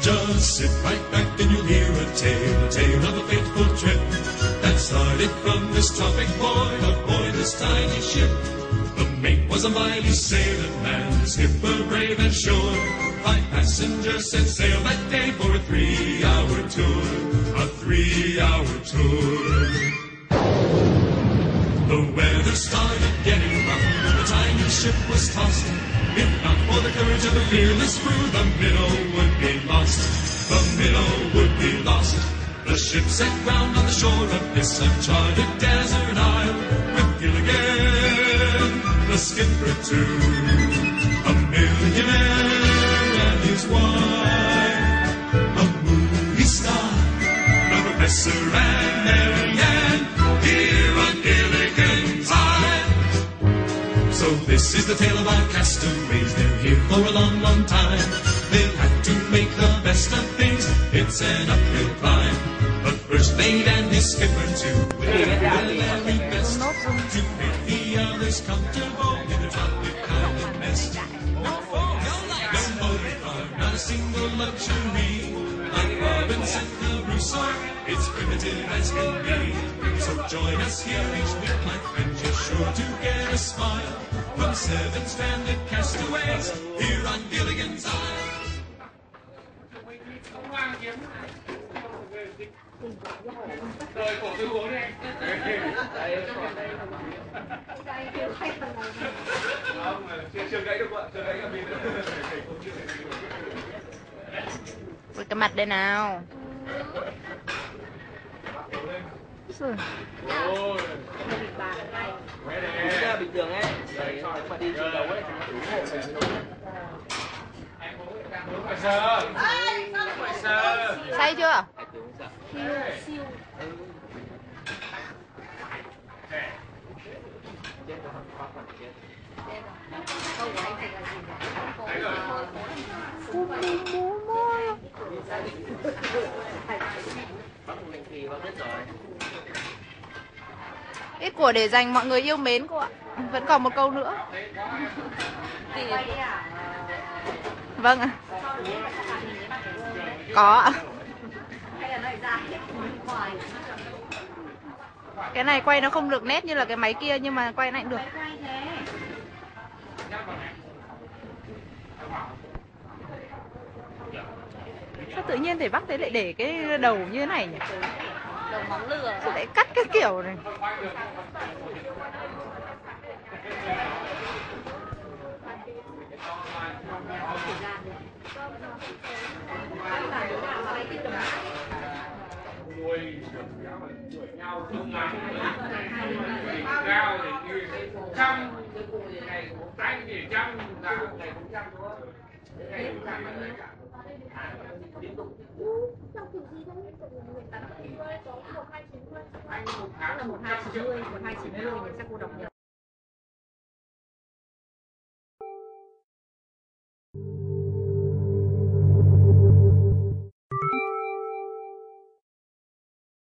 Just sit right back and you'll hear a tale of a fateful trip that started from this tropic void aboard this tiny ship. The mate was a mighty sailor man, the skipper brave and sure. 5 passengers set sail that day for a 3-hour tour, a 3-hour tour. The weather started getting rough, the tiny ship was tossed. If not for the courage of the fearless crew, the minnow would be lost. The minnow would be lost. The ship set ground on the shore of this uncharted desert isle, with Gilligan, the skipper too, a millionaire and his wife, a movie star, the professor and Mary Ann, here on Gilligan's Island. So this is the tale of our castaways. They're here for a long, long time. They'll have to make the best of things. It's an uphill climb. But first mate and his skipper too will do their very best to make the others comfortable in a tropic island nest. No phone, no motor car, not a single luxury. Like Robinson Crusoe, it's primitive as can be. So join us here each week, my friends. You're sure to get a smile from 7 stranded castaways here on Gilligan's Island. Rồi cổ tư uống đi. Không, chưa gãy được ạ, chưa gãy cả pin nữa. Với cái mặt đây nào. Ôi. Đúng ra bình thường ấy, nếu mà đi trên đầu ấy thì nó đủ hộ. Say chưa? Ít của để dành mọi người yêu mến cô ạ. Vẫn còn một câu nữa. Vâng ạ. Có ạ. Cái này quay nó không được nét như là cái máy kia, nhưng mà quay này cũng được. Sao tự nhiên thầy Bắc thế lại để cái đầu như thế này nhỉ? Đầu móng lừa. Sao lại cắt cái kiểu này? Cao thì như 100, ngày cũng anh thì 100, ngày cũng 100 thôi. Ngày cũng 100 là cả. Anh một tháng là 1290, 1290 mình sẽ cô đọc nhật.